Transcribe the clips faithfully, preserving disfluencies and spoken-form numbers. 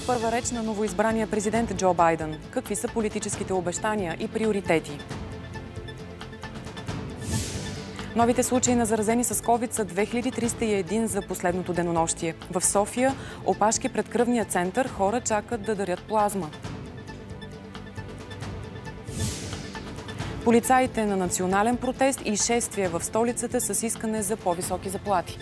първа реч на новоизбрания президент Джо Байден. Какви са политическите обещания и приоритети? Новите случаи на заразени с ковид са две хиляди триста и един за последното денонощие. В София, опашки пред кръвния център, хора чакат да дарят плазма. Полицаите на национален протест и шествие в столицата с искане за по-високи заплати.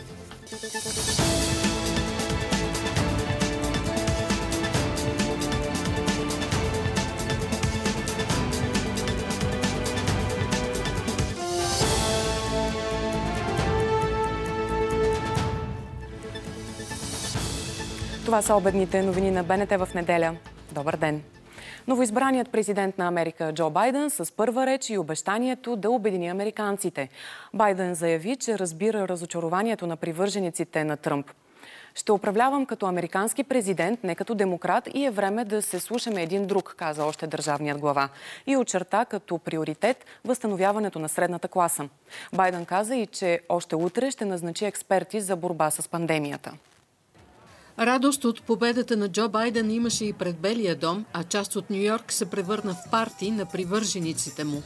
Това са обедните новини на БНТ в неделя. Добър ден! Новоизбраният президент на Америка Джо Байден с първа реч и обещанието да обедини американците. Байден заяви, че разбира разочарованието на привържениците на Тръмп. Ще управлявам като американски президент, не като демократ, и е време да се слушаме един друг, каза още държавният глава. И очерта като приоритет възстановяването на средната класа. Байден каза и, че още утре ще назначи експерти за борба с пандемията. Радост от победата на Джо Байден имаше и пред Белия дом, а част от Ню-Йорк се превърна в парти на привържениците му.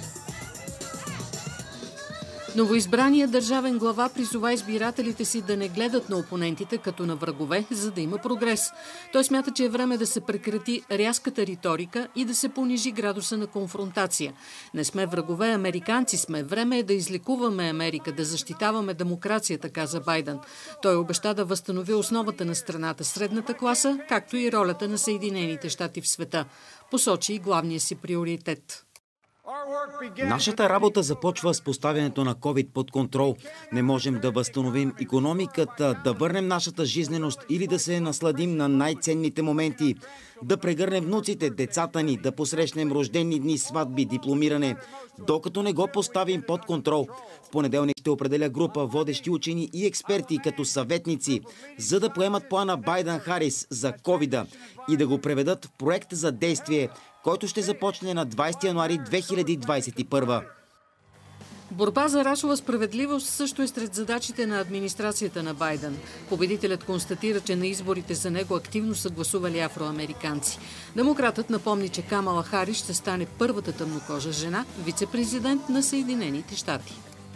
Новоизбраният държавен глава призова избирателите си да не гледат на опонентите като на врагове, за да има прогрес. Той смята, че е време да се прекрати рязката риторика и да се понижи градуса на конфронтация. Не сме врагове, американци сме. Време е да излекуваме Америка, да защитаваме демокрацията, каза Байден. Той обеща да възстанови основата на страната, средната класа, както и ролята на Съединените щати в света. Посочи и главния си приоритет. Нашата работа започва с поставянето на ковид под контрол. Не можем да възстановим икономиката, да върнем нашата жизненост или да се насладим на най-ценните моменти. Да прегърнем внуците, децата ни, да посрещнем рождени дни, сватби, дипломиране. Докато не го поставим под контрол, в понеделник ще определя група водещи учени и експерти като съветници, за да поемат плана Байден-Харис за ковида и да го преведат в проект за действие, който ще започне на двадесети януари две хиляди двадесет и първа. Борба за расова справедливост също е сред задачите на администрацията на Байден. Победителят констатира, че на изборите за него активно са гласували афроамериканци. Демократът напомни, че Камала Харис ще стане първата тъмнокожа жена, вице-президент на Съединените щати.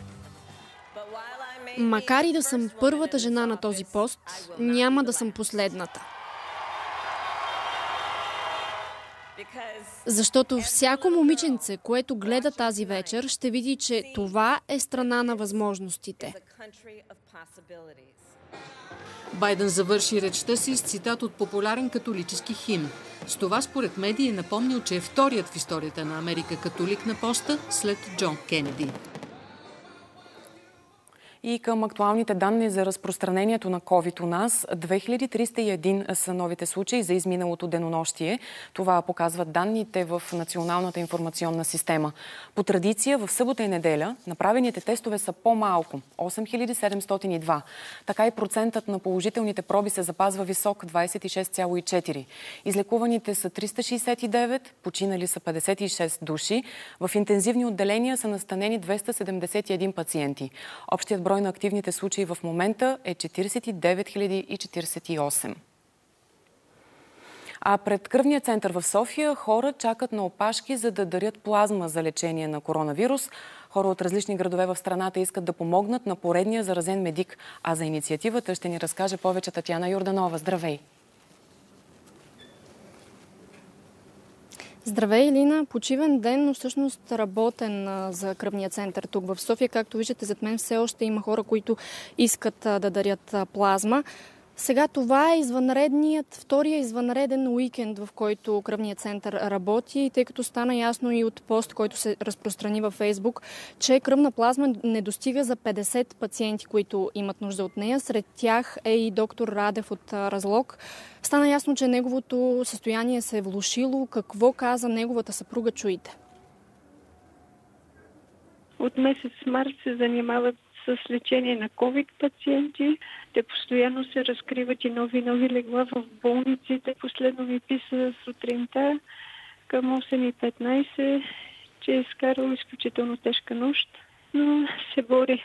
Макар и да съм първата жена на този пост, няма да съм последната. Защото всяко момиченце, което гледа тази вечер, ще види, че това е страна на възможностите. Байден завърши речта си с цитат от популярен католически химн. С това според медии е напомнил, че е вторият в историята на Америка католик на поста след Джон Кенеди. И към актуалните данни за разпространението на ковид у нас, две хиляди триста и един са новите случаи за изминалото денонощие. Това показват данните в Националната информационна система. По традиция в събота и неделя направените тестове са по-малко – осем хиляди седемстотин и два. Така и процентът на положителните проби се запазва висок – двадесет и шест цяло и четири. Излекуваните са триста шейсет и девет, починали са петдесет и шест души. В интензивни отделения са настанени двеста седемдесет и един пациенти. Общият брой на активните случаи в момента е четиридесет и девет хиляди четиридесет и осем. А пред кръвния център в София хора чакат на опашки, за да дарят плазма за лечение на коронавирус. Хора от различни градове в страната искат да помогнат на поредния заразен медик. А за инициативата ще ни разкаже повече Татяна Йорданова. Здравей! Здравей, Илина! Почивен ден, но всъщност работен за кръвния център тук в София. Както виждате, зад мен все още има хора, които искат да дарят плазма. Сега това е извънредният, втория извънреден уикенд, в който кръвният център работи, и тъй като стана ясно и от пост, който се разпространи във Фейсбук, че кръвна плазма не достига за петдесет пациенти, които имат нужда от нея. Сред тях е и доктор Радев от Разлог. Стана ясно, че неговото състояние се е влошило. Какво каза неговата съпруга, чуйте? От месец март се занимават с лечение на ковид пациенти. Те постоянно се разкриват и нови нови легла в болниците. Последно ми писа сутринта към осем и петнадесет, че е изкарал изключително тежка нощ, но се бори.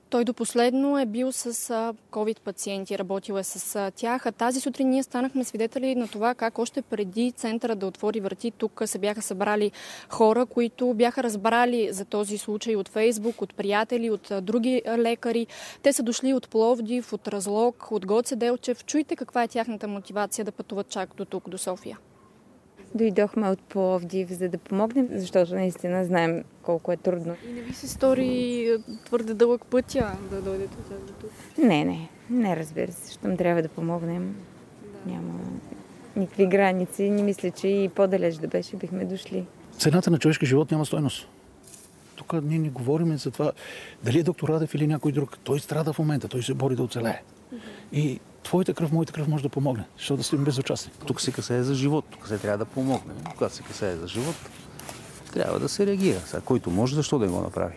Той до последно е бил с COVID пациенти, работил е с тях. А тази сутрин ние станахме свидетели на това как още преди центъра да отвори врати, тук се бяха събрали хора, които бяха разбрали за този случай от Фейсбук, от приятели, от други лекари. Те са дошли от Пловдив, от Разлог, от Гоце Делчев. Чуйте каква е тяхната мотивация да пътуват чак до тук, до София. Дойдохме от Пловдив, за да помогнем, защото наистина знаем колко е трудно. И не ви се стори твърде дълъг пътя да дойдете до тук? Не, не. Не, разбира се, защото трябва да помогнем. Да. Няма никакви граници. Не мисля, че и по-далеч да беше, бихме дошли. Цената на човешки живот няма стойност. Тук ние не говорим за това дали е доктор Радев или някой друг. Той страда в момента, той се бори да оцелее. И твоята кръв, моята кръв може да помогне, защото да стоим безучастни. Тук се касае за живот, тук се трябва да помогне. Когато се касае за живот, трябва да се реагира. Сега, който може, защо да го направи?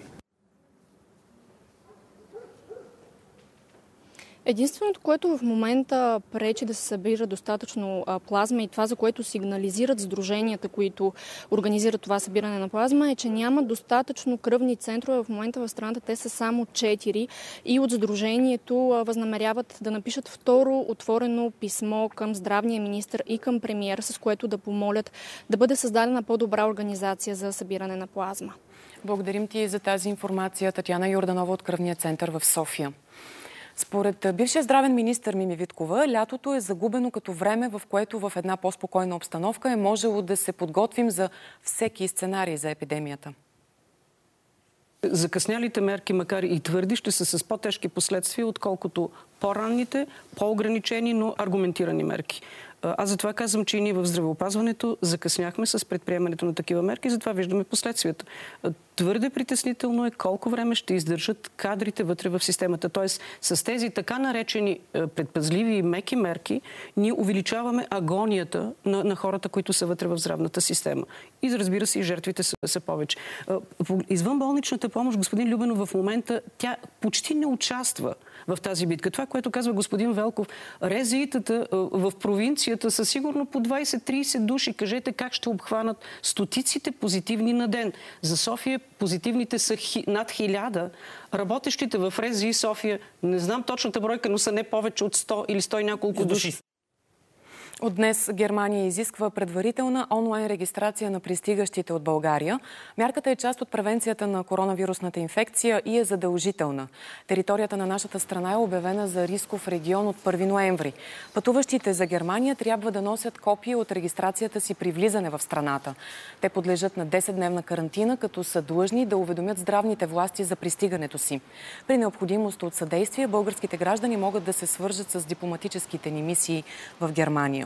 Единственото, което в момента пречи да се събира достатъчно а, плазма и това, за което сигнализират сдруженията, които организират това събиране на плазма, е, че няма достатъчно кръвни центрове. В момента в страната те са само четири и от сдружението а, възнамеряват да напишат второ отворено писмо към здравния министър и към премиера, с което да помолят да бъде създадена по-добра организация за събиране на плазма. Благодарим ти за тази информация, Татяна Йорданова от Кръвния център в София. Според бившия здравен министър Мими Виткова, лятото е загубено като време, в което в една по-спокойна обстановка е можело да се подготвим за всеки сценарий за епидемията. Закъснялите мерки, макар и твърди, ще са с по-тежки последствия, отколкото по-ранните, по-ограничени, но аргументирани мерки. Аз затова казвам, че и ние в здравеопазването закъсняхме с предприемането на такива мерки, затова виждаме последствията. Твърде притеснително е колко време ще издържат кадрите вътре в системата. Тоест, с тези така наречени предпазливи и меки мерки, ние увеличаваме агонията на, на хората, които са вътре в здравната система. И разбира се, и жертвите са, са повече. Извънболничната помощ, господин Любенов, в момента тя почти не участва в тази битка. Това, което казва господин Велков, РЗИ-тата в провинцията са сигурно по двайсет-трийсет души. Кажете как ще обхванат стотиците позитивни на ден. За София позитивните са хи, над хиляда. Работещите в РЗИ София, не знам точната бройка, но са не повече от сто или сто и няколко души. От днес Германия изисква предварителна онлайн регистрация на пристигащите от България. Мярката е част от превенцията на коронавирусната инфекция и е задължителна. Територията на нашата страна е обявена за рисков регион от първи ноември. Пътуващите за Германия трябва да носят копия от регистрацията си при влизане в страната. Те подлежат на десетдневна карантина, като са длъжни да уведомят здравните власти за пристигането си. При необходимост от съдействие, българските граждани могат да се свържат с дипломатическите ни мисии в Германия.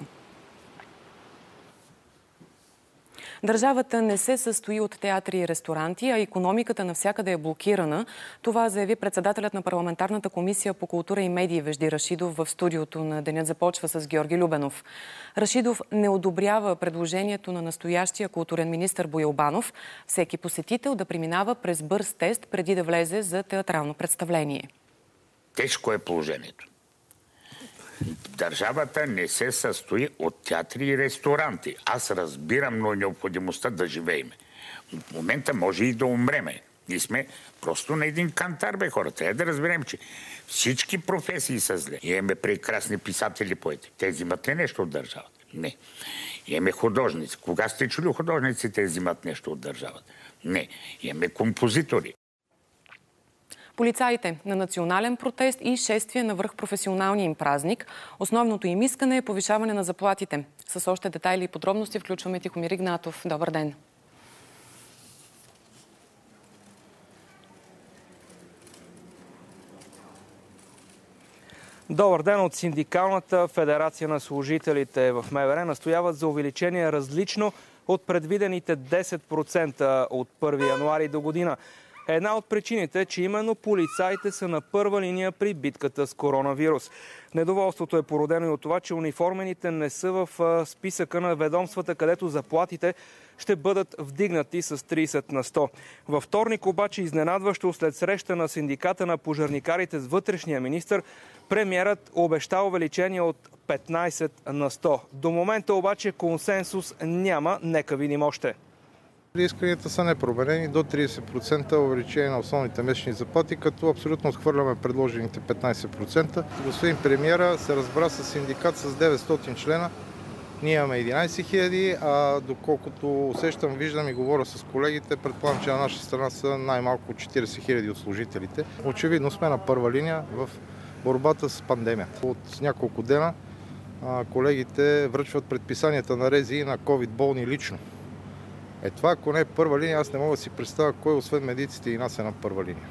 Държавата не се състои от театри и ресторанти, а икономиката навсякъде е блокирана. Това заяви председателят на парламентарната комисия по култура и медии Вежди Рашидов в студиото на Денят започва с Георги Любенов. Рашидов не одобрява предложението на настоящия културен министър Боил Банов всеки посетител да преминава през бърз тест преди да влезе за театрално представление. Тежко е положението. Държавата не се състои от театри и ресторанти. Аз разбирам, но необходимостта да живеем. В момента може и да умреме. Ние сме просто на един кантар, бе, хора. Трябва да разберем, че всички професии са зле. Имаме прекрасни писатели, поети. Те взимат ли нещо от държавата? Не. Имаме художници. Кога сте чули художниците взимат нещо от държавата? Не. Имаме композитори. Полицаите на национален протест и шествие на връх професионалния им празник. Основното им искане е повишаване на заплатите. С още детайли и подробности включваме Тихомир Игнатов. Добър ден! Добър ден! От Синдикалната федерация на служителите в МВР настояват за увеличение различно от предвидените десет процента от първи януари до година. Една от причините е, че именно полицаите са на първа линия при битката с коронавирус. Недоволството е породено и от това, че униформените не са в списъка на ведомствата, където заплатите ще бъдат вдигнати с трийсет на сто. Във вторник обаче изненадващо след среща на синдиката на пожарникарите с вътрешния министър, премиерът обеща увеличение от петнайсет на сто. До момента обаче консенсус няма. Нека видим още. Исканията са непроменени до тридесет процента увеличение на основните месечни заплати, като абсолютно отхвърляме предложените петнадесет процента. Господин премиера се разбра с синдикат с деветстотин члена. Ние имаме единадесет хиляди, а доколкото усещам, виждам и говоря с колегите, предполагам, че на наша страна са най-малко четиридесет хиляди от служителите. Очевидно сме на първа линия в борбата с пандемията. От няколко дена колегите връчват предписанията на РЗИ на ковид болни лично. Е това, ако не е първа линия, аз не мога да си представя кой освен медиците и нас е на първа линия.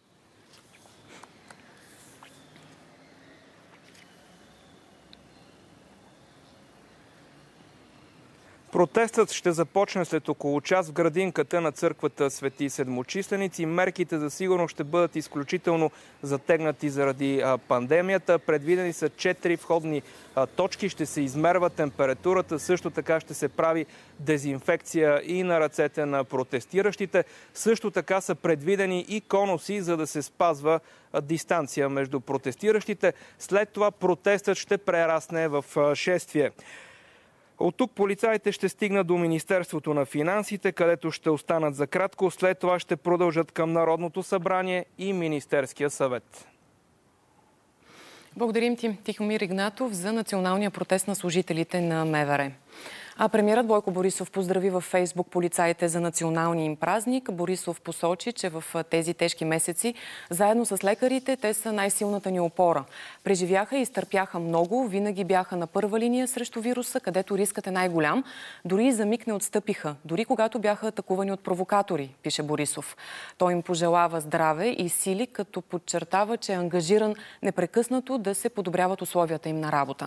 Протестът ще започне след около час в градинката на църквата Свети Седмочисленици. Мерките за сигурност ще бъдат изключително затегнати заради пандемията. Предвидени са четири входни точки. Ще се измерва температурата. Също така ще се прави дезинфекция и на ръцете на протестиращите. Също така са предвидени и конуси, за да се спазва дистанция между протестиращите. След това протестът ще прерасне в шествие. От тук полицаите ще стигнат до Министерството на финансите, където ще останат за кратко. След това ще продължат към Народното събрание и Министерския съвет. Благодарим ти, Тихомир Игнатов, за националния протест на служителите на МВР. А премиерът Бойко Борисов поздрави във Фейсбук полицаите за националния им празник. Борисов посочи, че в тези тежки месеци, заедно с лекарите, те са най-силната ни опора. Преживяха и изтърпяха много, винаги бяха на първа линия срещу вируса, където рискът е най-голям. Дори и за миг не отстъпиха, дори когато бяха атакувани от провокатори, пише Борисов. Той им пожелава здраве и сили, като подчертава, че е ангажиран непрекъснато да се подобряват условията им на работа.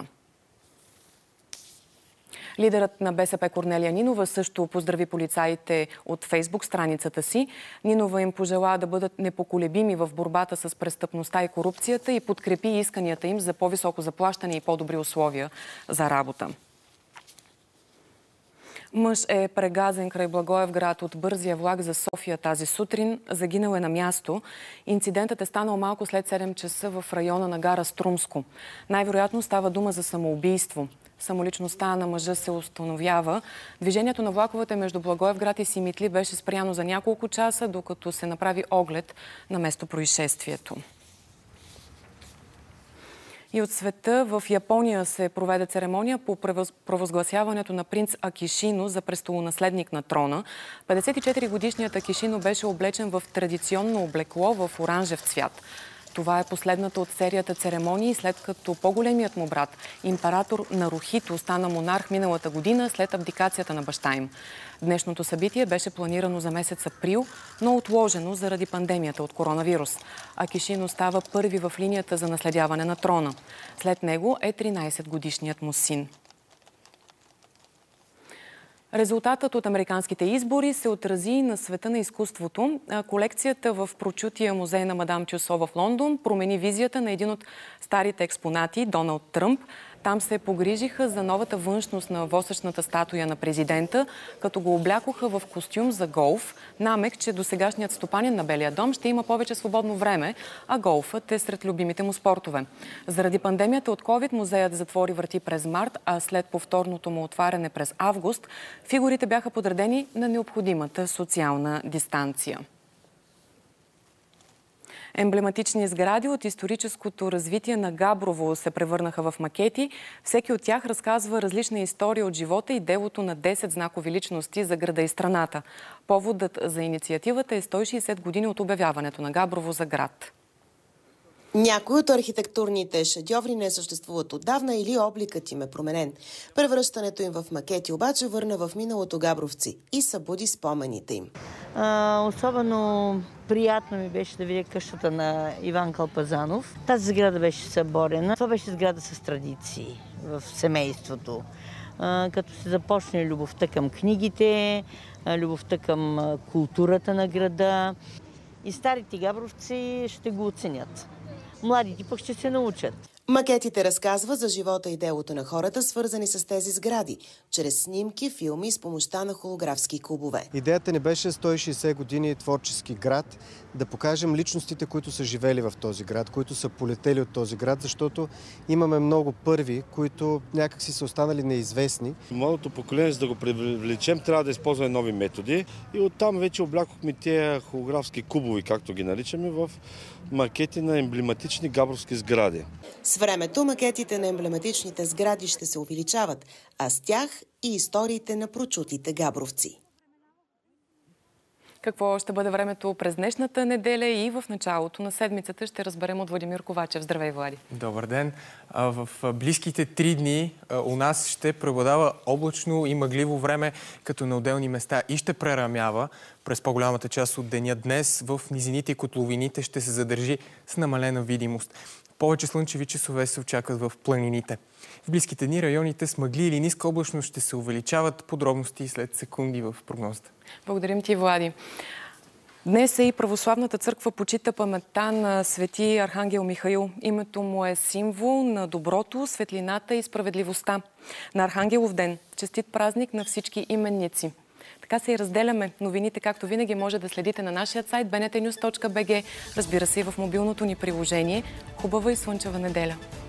Лидерът на БСП Корнелия Нинова също поздрави полицаите от Фейсбук страницата си. Нинова им пожела да бъдат непоколебими в борбата с престъпността и корупцията и подкрепи исканията им за по-високо заплащане и по-добри условия за работа. Мъж е прегазен край Благоевград от бързия влак за София тази сутрин. Загинал е на място. Инцидентът е станал малко след седем часа в района на гара Струмско. Най-вероятно става дума за самоубийство. Самоличността на мъжа се установява. Движението на влаковете между Благоевград и Симитли беше спряно за няколко часа, докато се направи оглед на местопроизшествието. И от света в Япония се проведе церемония по провъзгласяването на принц Акишино за престолонаследник на трона. петдесет и четири годишният Акишино беше облечен в традиционно облекло в оранжев цвят. Това е последната от серията церемонии, след като по-големият му брат, император Нарухито, стана монарх миналата година след абдикацията на баща им. Днешното събитие беше планирано за месец април, но отложено заради пандемията от коронавирус. Акишино става първи в линията за наследяване на трона. След него е тринадесетгодишният му син. Резултатът от американските избори се отрази на света на изкуството. Колекцията в прочутия музей на Мадам Тюсо в Лондон промени визията на един от старите експонати – Доналд Тръмп. Там се погрижиха за новата външност на восъчната статуя на президента, като го облякоха в костюм за голф, намек, че досегашният стопанин на Белия дом ще има повече свободно време, а голфът е сред любимите му спортове. Заради пандемията от ковид музеят затвори врати през март, а след повторното му отваряне през август, фигурите бяха подредени на необходимата социална дистанция. Емблематични сгради от историческото развитие на Габрово се превърнаха в макети. Всеки от тях разказва различна история от живота и делото на десет знакови личности за града и страната. Поводът за инициативата е сто и шейсет години от обявяването на Габрово за град. Някои от архитектурните шедьоври не съществуват отдавна или обликът им е променен. Превръщането им в макети обаче върна в миналото габровци и събуди спомените им. А, особено приятно ми беше да видя къщата на Иван Калпазанов. Тази сграда беше съборена. Това беше сграда с традиции в семейството. А, като се започне любовта към книгите, любовта към културата на града. И старите габровци ще го оценят. Младите пък ще се научат. Макетите разказва за живота и делото на хората, свързани с тези сгради, чрез снимки, филми с помощта на холографски кубове. Идеята ни беше сто и шейсет години творчески град, да покажем личностите, които са живели в този град, които са полетели от този град, защото имаме много първи, които някакси са останали неизвестни. Младото поколение, за да го привлечем, трябва да използваме нови методи и оттам вече облякохме тези холографски кубови, както ги наричаме, в макети на емблематични габровски сгради. С времето макетите на емблематичните сгради ще се увеличават, а с тях и историите на прочутите габровци. Какво ще бъде времето през днешната неделя и в началото на седмицата ще разберем от Владимир Ковачев. Здравей, Влади! Добър ден! В близките три дни у нас ще преобладава облачно и мъгливо време, като на отделни места и ще прерамява през по-голямата част от деня. Днес в низините и котловините ще се задържи с намалена видимост. Повече слънчеви часове се очакват в планините. В близките дни районите с мъгли или ниска облачност ще се увеличават. Подробности след секунди в прогнозата. Благодарим ти, Влади. Днес и Православната църква почита паметта на свети Архангел Михаил. Името му е символ на доброто, светлината и справедливостта. На Архангелов ден честит празник на всички именници. Така се и разделяме. Новините, както винаги, може да следите на нашия сайт би ен те нюз точка би джи. Разбира се, и в мобилното ни приложение. Хубава и слънчева неделя!